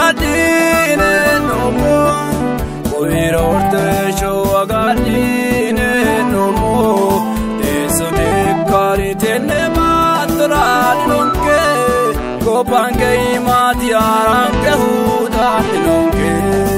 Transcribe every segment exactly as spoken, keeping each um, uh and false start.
agadine nomo Kovirorte sho agadine nomo Deso de karitene matran nonke Kopange imati aranke hudan nonke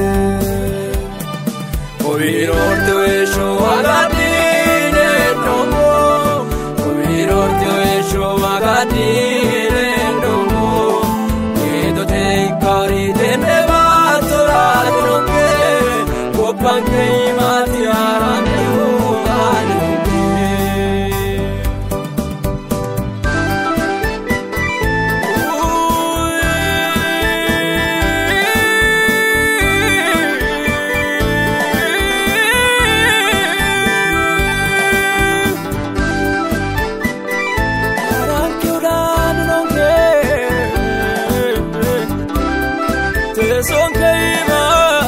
Kovirorte sho agadine nomo Kovirorte sho agadine nomo Edo te karitene matran nonke Kopange imati aranke hudan nonke Son keima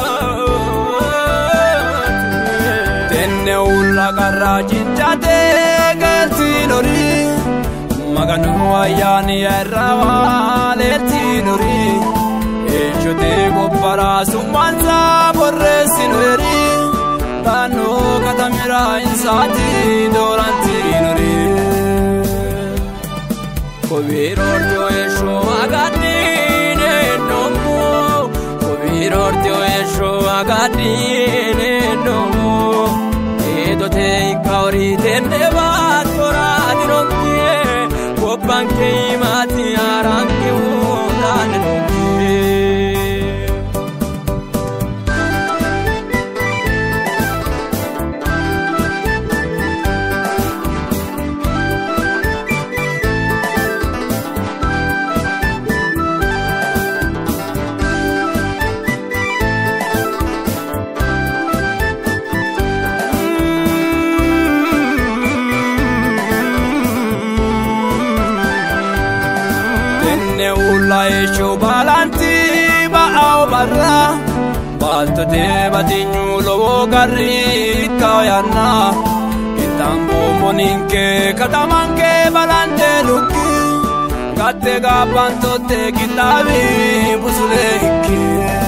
Tenne ulla karra ciccate galtinori Maganu ayani errawa lertinori Echote gobbara summanza borresinori Tano katamira insati dorantinori Kovirorto esho agadine nomo Kovirorte esho agadine nomo Edo te kaurite neva torani nonke Kopanke imati aranke hudan nonke Ulla esho balanti ba'aw barra Balto te batinyu lobo garri kawayanna Itambo moninke katamanke balante lukki Gatte gabanto te kitabi busule hikki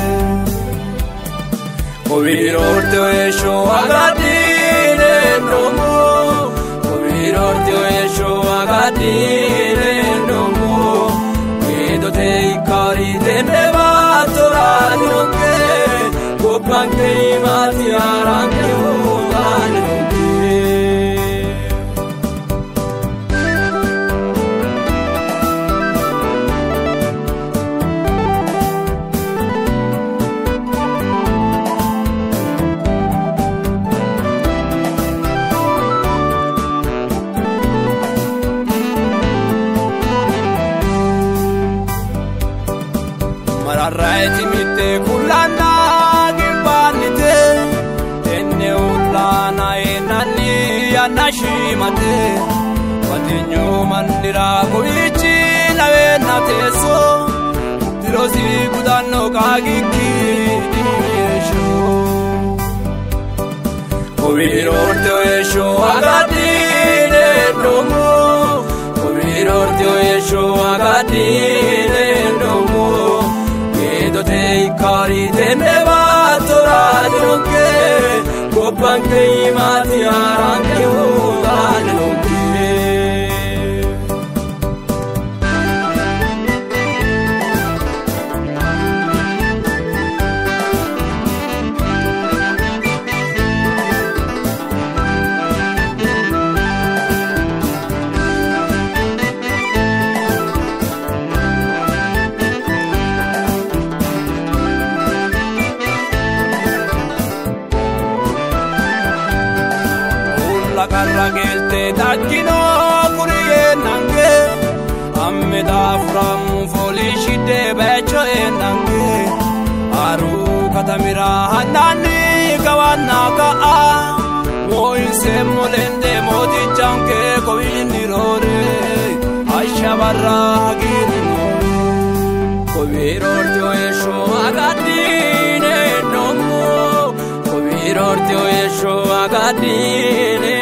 Kovirorte esho agadine nomo Kovirorte esho agadine nomo Edo te karite neva torani nonke Kopanke imati aranke hudan nonke Mararraeti mitte kullana gimbanite Tenne ullana enanni annashimate Patinyu mandira kovichi navenna teso Tirosi gudanno kagikki dinesho Kovirorte esho agadine nomo Kovirorte esho agadine nomo Edo te karite neva torani nonke Kopanke imati aranke hudan nonke Karra gelte takkino kuriye nange Amme da framu folishide becho enange Aru katamira hanani kawanna ka'a Moise molende modi chanke kovini rore Aisha barra girno Kovirorte esho agadine nomo Kovirorte esho agadine